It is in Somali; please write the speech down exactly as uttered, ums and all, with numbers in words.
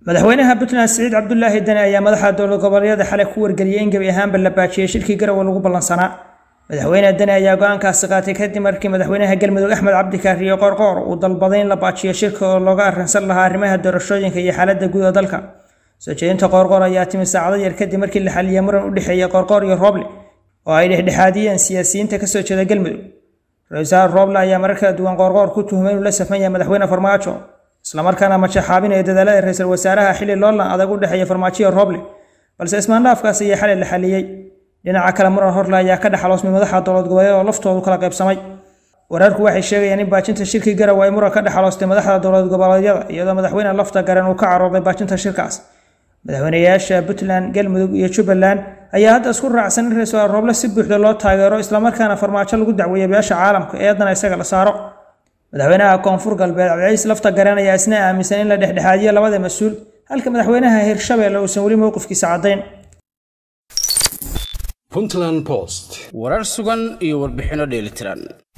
madaxweynaha Puntland Saciid Cabdullaahi Dane ayaa madaxa dowlad goboleedyada xalay ku wargeliyay in gabi ahaanba la baajiyay shirkii Garowe lagu ballansanaa. Madaxweynaha Dane ayaa go'aankaasi qaatay kadib markii madaxweynaha Galmudug Axmed Cabdi Kaariyo Qorqor uu dalbaday in la baajiyo shirka oo looga arrinsan lahaa arrimaha doorashooyinka iyo xaaladda guud ee dalka. Soo jeedinta Qorqor ayaa timi saacado yar kadib markii la xaliyay muran u dhexeeya Qorqor iyo Roble oo ay dhexdhexaadiyeen siyaasiyiinta ka soo jeeda Galmudug. Ra'iisul Roble ayaa markaa duwan Qorqor ku tuhmay inuu la safan yahay madaxweyne Farmaajo isla markaana ma shaxaabinay dadaalada ra'iisul wasaaraha xilli loolan adag u dhaxeeya Farmaajo Roble balse ismaan dhaafkaas iyo xalay la xaliyay dhinaca kale muran horla ayaa ka dhaxaloosmay madaxa dowlad goboleed oo laftoodu kala qaybsamay wararku waxay sheegayaan in baajinta shirkii Garowe ay muran ka dhaxaloostay madaxda dowlad goboleedyada iyadoo madaxweyne lafta garan uu ka carooday baajinta shirkaas madaxweynayaasha Puntland Galmudug iyo Jubbaland ayaa hadda isku raacsan in ra'iisul Roble si buuxda loo taageero isla markaana Farmaajo lagu dacweeyo beesha caalamka ee haddana isaga la saaro madaxweynaha Koonfur Galbeed Cabdiciise lafta garan ayaa isna aaminsan in la dhexdhexaadiyo labada mas'uul halka madaxweynaha Hirshabelle uu san wali mowqifkiisa cadeyn Puntland Post warar sugan iyo warbixino dheelitiran